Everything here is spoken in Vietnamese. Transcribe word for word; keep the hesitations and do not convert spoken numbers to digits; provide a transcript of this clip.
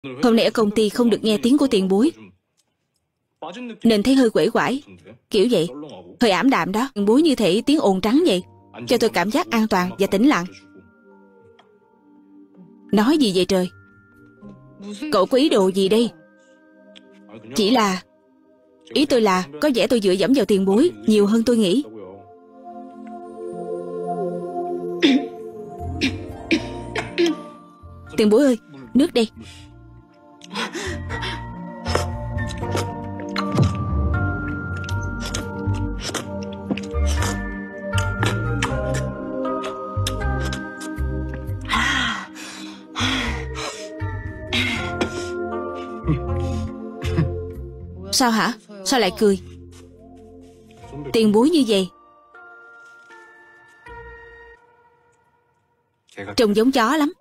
Hôm nay ở công ty không được nghe tiếng của tiền bối, nên thấy hơi quể quải. Kiểu vậy, hơi ảm đạm đó. Tiền bối như thể tiếng ồn trắng vậy, cho tôi cảm giác an toàn và tĩnh lặng. Nói gì vậy trời? Cậu có ý đồ gì đây? Chỉ là... Ý tôi là có vẻ tôi dựa dẫm vào tiền bối nhiều hơn tôi nghĩ. Tiền bối ơi, nước đây. Sao hả? Sao lại cười? Tiền bối như vậy trông giống chó lắm.